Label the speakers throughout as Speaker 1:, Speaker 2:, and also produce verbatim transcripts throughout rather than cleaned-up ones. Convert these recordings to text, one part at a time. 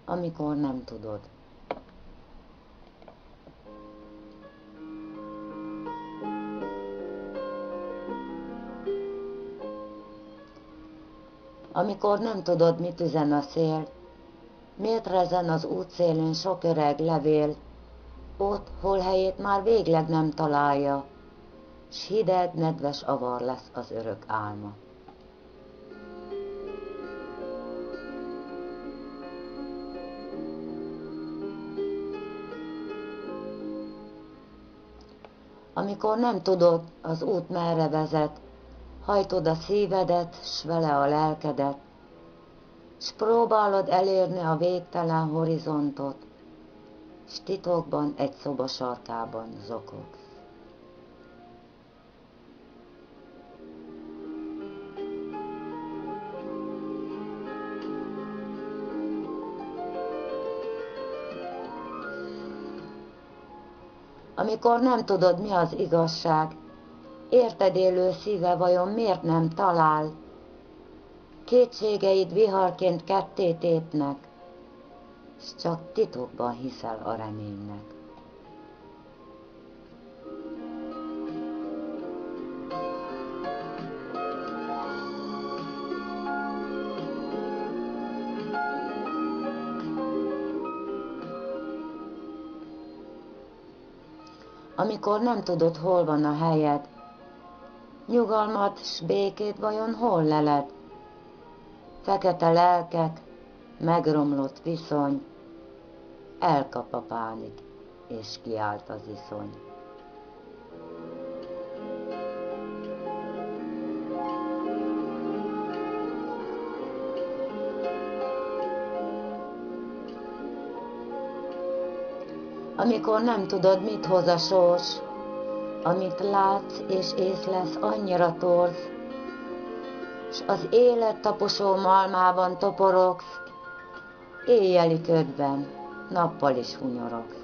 Speaker 1: amikor nem tudod. Amikor nem tudod, mit üzen a szél, miért rezen az útszélén sok öreg levél, ott, hol helyét már végleg nem találja, s hideg, nedves avar lesz az örök álma. Amikor nem tudod, az út merre vezet, hajtod a szívedet, s vele a lelkedet, s próbálod elérni a végtelen horizontot, s titokban egy szoba sarkában zokogsz. Amikor nem tudod, mi az igazság, érted élő szíve vajon miért nem talál, kétségeid viharként ketté tépnek, s csak titokban hiszel a reménynek. Amikor nem tudod, hol van a helyed, nyugalmat s békét vajon hol leled? Fekete lelkek, megromlott viszony, elkap a pánik, és kiált az iszony. Amikor nem tudod, mit hoz a sors, amit látsz és észlelsz annyira torz, s az élet taposó malmában toporogsz, éjjeli ködben, nappal is hunyorogsz.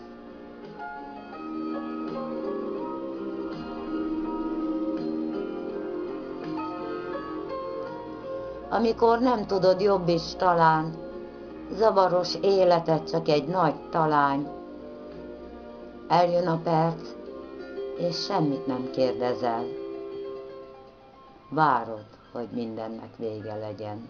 Speaker 1: Amikor nem tudod, jobb is talán, zavaros életed csak egy nagy talány, eljön a perc, és semmit nem kérdezel. Várod, hogy mindennek vége legyen.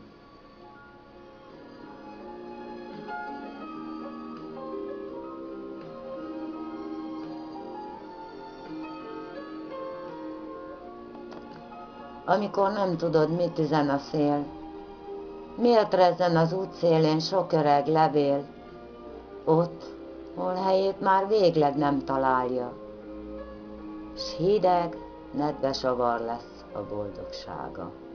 Speaker 1: Amikor nem tudod, mit üzen a szél, miért rezzen az útszélén sok öreg levél, ott, hol helyét már végleg nem találja, s hideg, nedves avar lesz a boldogsága.